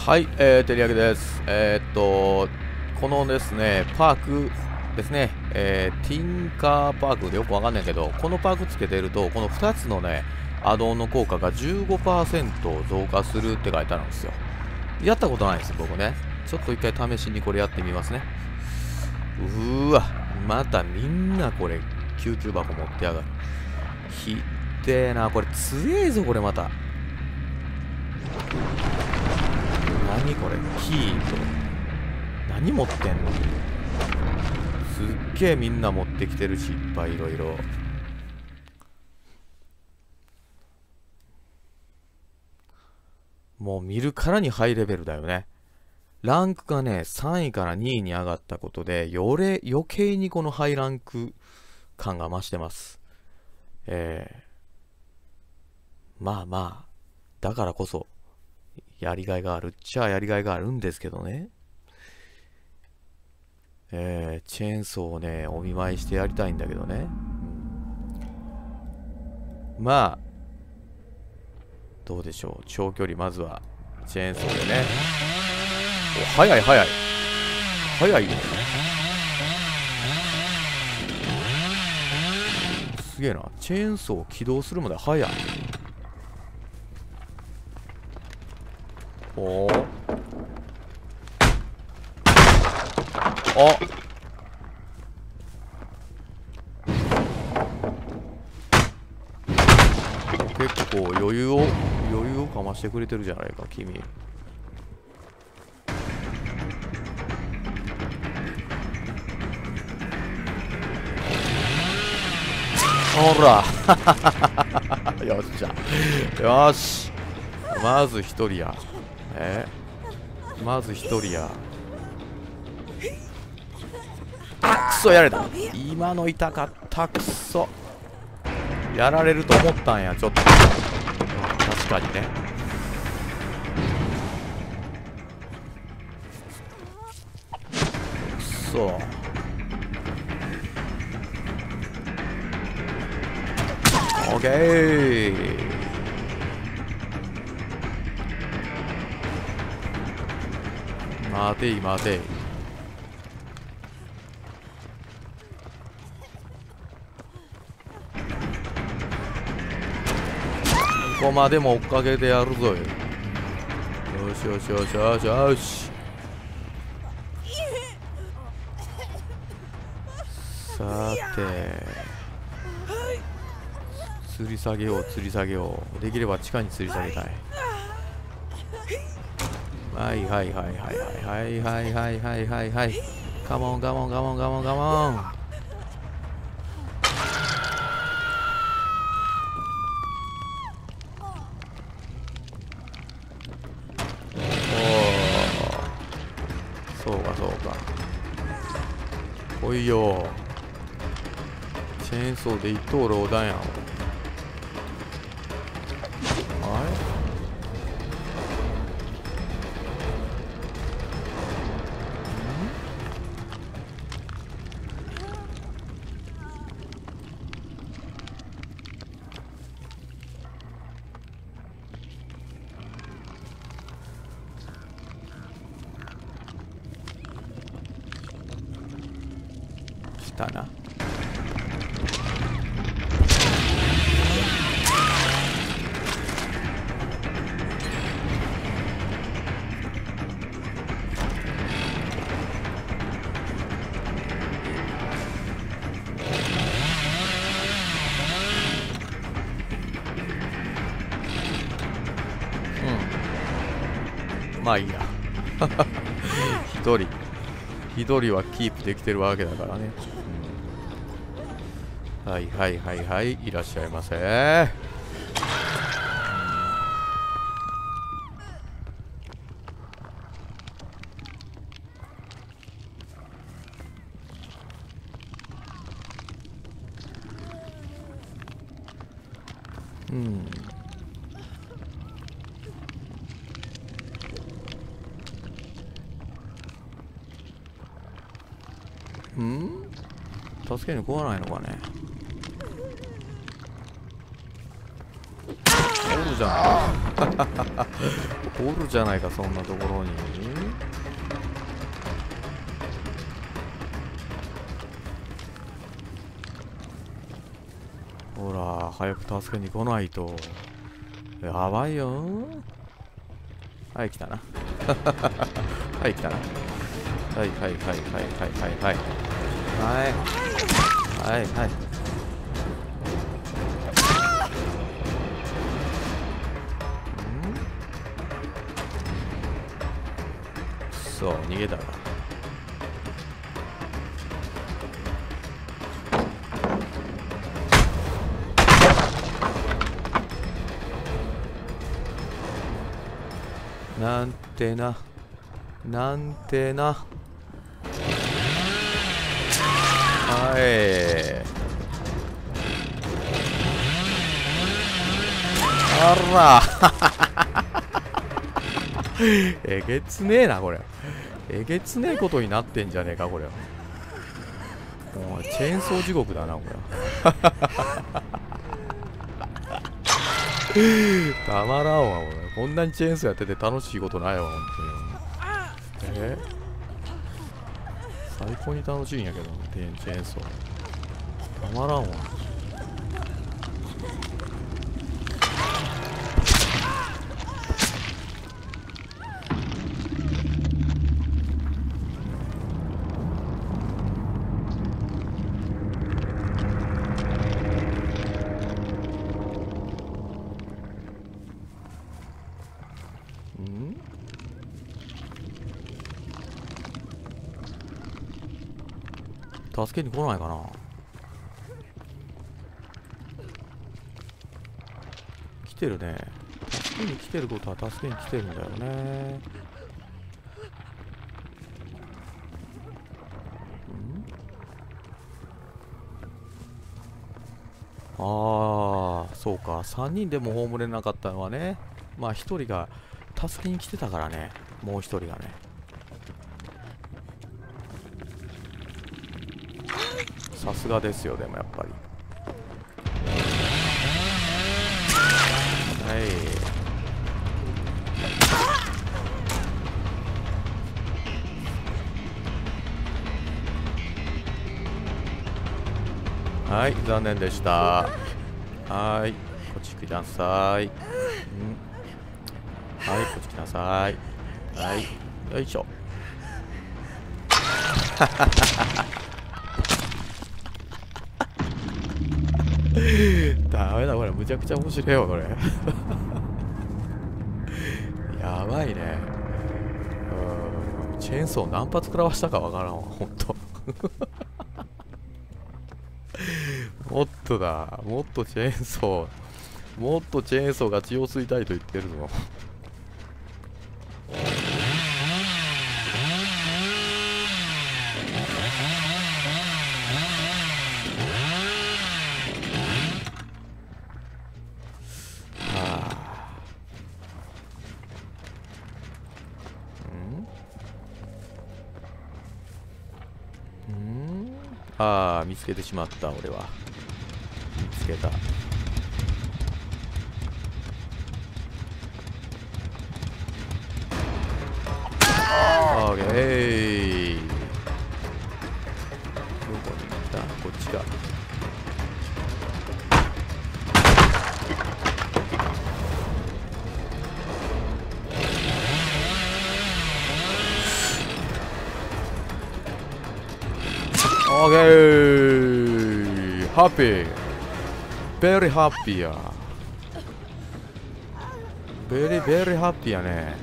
はい、照り焼きです。このですね、パークですね、ティンカーパークでよくわかんないけど、このパークつけてると、この2つのね、アドオンの効果が 15% 増加するって書いてあるんですよ。やったことないです、僕ね。ちょっと一回試しにこれやってみますね。うーわ、またみんなこれ、救急箱持ってやがる。ひってえな、これ強えぞ、これまた。何これキーと何持ってんの。すっげえみんな持ってきてるし、いっぱいいろいろ。もう見るからにハイレベルだよね。ランクがね3位から2位に上がったことで余計にこのハイランク感が増してます。まあまあだからこそやりがいがあるっちゃやりがいがあるんですけどね。チェーンソーをねお見舞いしてやりたいんだけどね、まあどうでしょう。長距離まずはチェーンソーでね。お、早い早い早いよ。すげえな。チェーンソー起動するまで早い。おーあ、結構余裕をかましてくれてるじゃないか君。ほらよっしゃよし。まず一人や。まず一人や。あ、クソやられた。今の痛かった。クソやられると思ったんや。ちょっと確かにね。くそオッケー。待てい待てい。ここまでも追っかけてやるぞよ。よしよしよしよしよし。さて吊り下げよう吊り下げよう。できれば地下に吊り下げたい。はいはいはいはいはいはいはいはいはいはい。カモンカモンカモンカモンカモン。そうかそうか。来いよ。チェーンソーで一刀両断やん。あれ来たな。まあいいや一人はキープできてるわけだからね、はいはいはいはい、いらっしゃいませ。助けに来ないのかね。おるじゃおるじゃないか、そんなところに。ほら、早く助けに来ないと。やばいよ。はい、来たな。はい、来たな。はい、はい、はい、はい、はい、はい。はい。はい、はい。そう、逃げたか。なんてな、なんてな。はい。あらえげつねえな、これ。えげつねえことになってんじゃねえか、これ。もうチェーンソー地獄だな、これ。たまらんわ、俺。こんなにチェーンソーやってて楽しいことないわ、本当に。最高に楽しいんやけど、チェーンソー。たまらんわ。助けに来ないかな。来てるね。助けに来てることは助けに来てるんだよね。ああ、そうか。3人でも葬れなかったのはね。まあ1人が助けに来てたからね。もう1人がね。さすがですよ、でもやっぱり。はい、残念でした。はい、こっち来なさい。はい、こっち来なさい。はい、よいしょ。ダメだ、これ。むちゃくちゃ面白いよ、これ。やばいね。チェーンソー何発食らわしたかわからんわ、ほんと。もっとだ。もっとチェーンソー。もっとチェーンソーが血を吸いたいと言ってるぞ。ああ、見つけてしまった、俺は。見つけた。オーケー。どこに行った？こっちか。オーケー。ハッピー。ベリーハッピーや。ベリーベリーハッピーやね。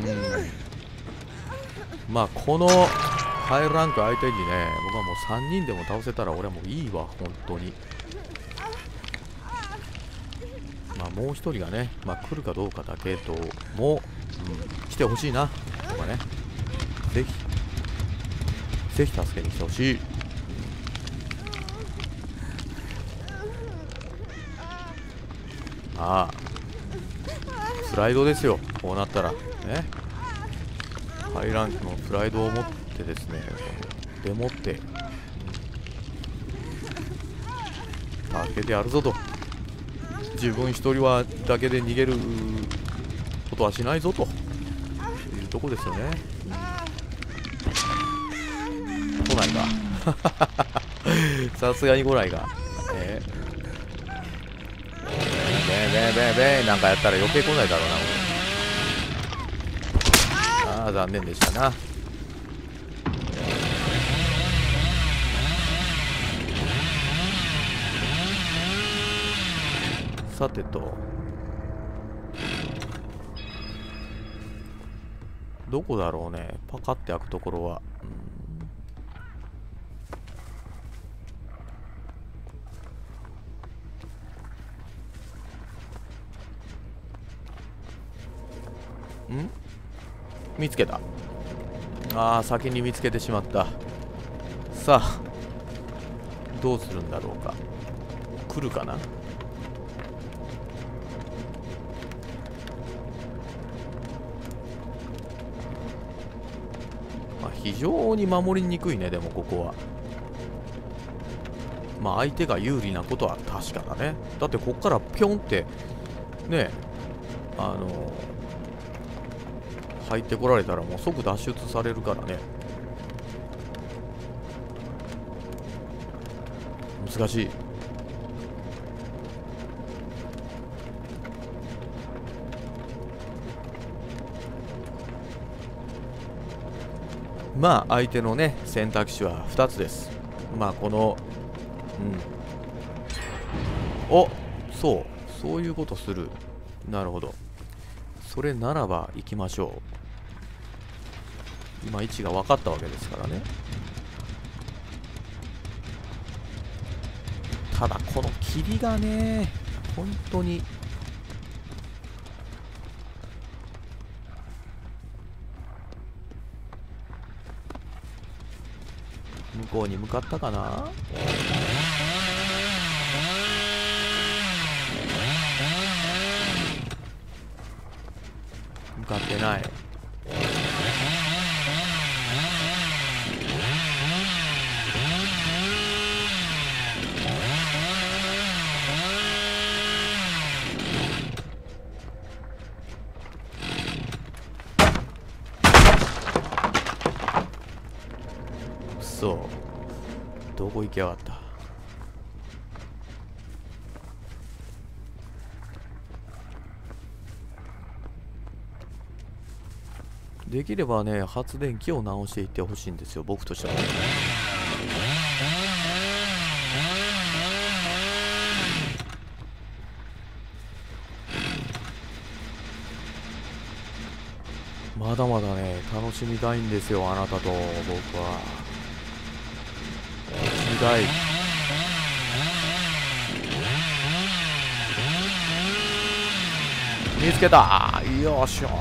まあこのハイランク相手にね、僕はもう3人でも倒せたら俺はもういいわ、本当に。まあもう1人がね、まあ来るかどうかだけども、来てほしいな。とかね。ぜひ助けに来てほしい。ああ、プライドですよ、こうなったら。ね。ハイランクのプライドを持ってですね、でもって、助けてやるぞと。自分一人はだけで逃げることはしないぞというとこですよね。来ないかさすがに来ないか。なんかやったら余計来ないだろうな。ああ、残念でしたな。さてと、どこだろうね、パカって開くところは。見つけた。ああ、先に見つけてしまった。さあ、どうするんだろうか。来るかな。非常に守りにくいね。でもここはまあ相手が有利なことは確かだね。だってこっからピョンってね、入ってこられたらもう即脱出されるからね。難しい。まあ相手のね選択肢は2つです。まあこのそういうことする。なるほど。それならば行きましょう。今位置が分かったわけですからね。ただこの霧がね、本当に向こうに向かったかな。向かってない。そう、どこ行きやがった。できればね、発電機を直していってほしいんですよ、僕としては。まだまだね、楽しみたいんですよ、あなたと僕は。楽しみたい。見つけた。よっしゃ。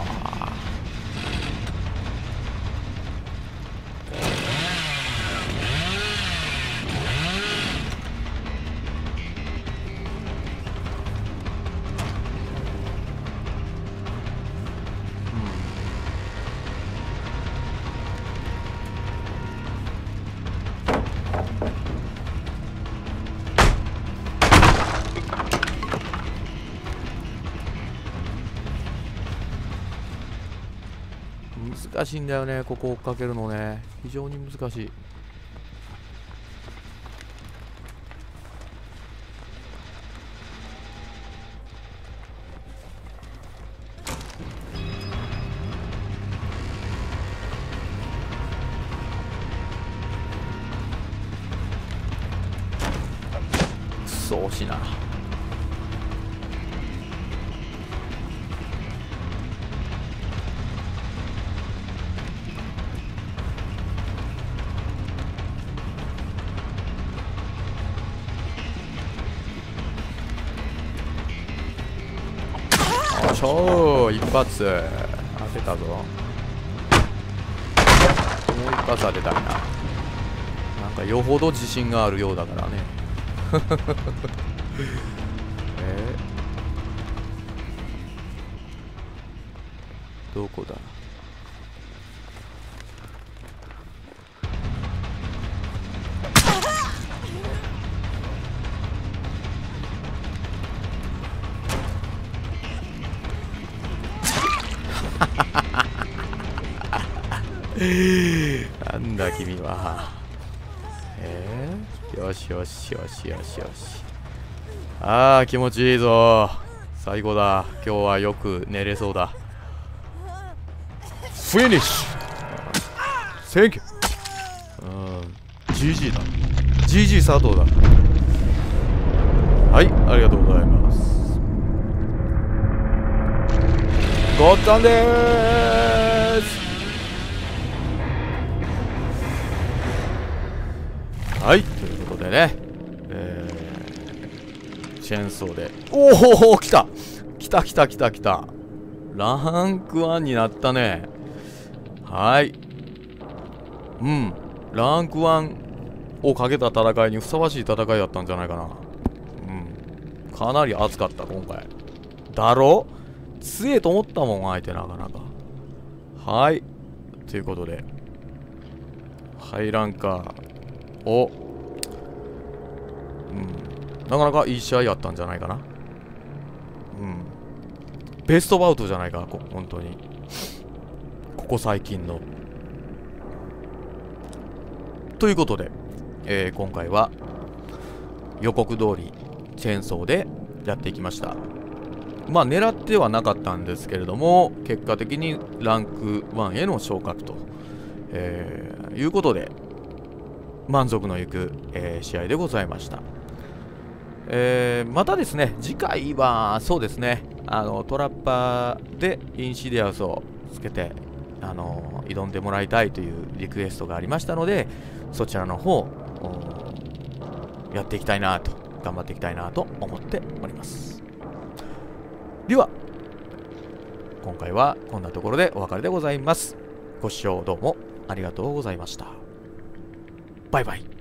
難しいんだよね、ここ追っかけるのね。非常に難しい。くそ惜しいな。一発当てたぞ。もう一発当てたいな。なんかよほど自信があるようだからねどこだ。 なんだ君は。よしよしよしよしよし。ああ、気持ちいいぞ。最後だ。今日はよく寝れそうだ。フィニッシュ。センキュー。GG だ。GG 佐藤だ。はい、ありがとうございます。ごっつぁんでーす。はい、ということでね、チェーンソーで、おお、来た来た来た来た来た。ランク1になったね。はい。うん、ランク1をかけた戦いにふさわしい戦いだったんじゃないかな。うん、かなり熱かった、今回。だろ？強えと思ったもん、相手なかなか。はい。ということで、ハイランカーを、なかなかいい試合やったんじゃないかな。ベストバウトじゃないか、本当に。ここ最近の。ということで、今回は予告通りチェーンソーでやっていきました。まあ狙ってはなかったんですけれども、結果的にランク1への昇格と、いうことで満足のいく、試合でございました。またですね、次回はそうですね、トラッパーでインシディアスをつけて挑んでもらいたいというリクエストがありましたので、そちらの方やっていきたいなと、頑張っていきたいなと思っております。では今回はこんなところでお別れでございます。ご視聴どうもありがとうございました。バイバイ。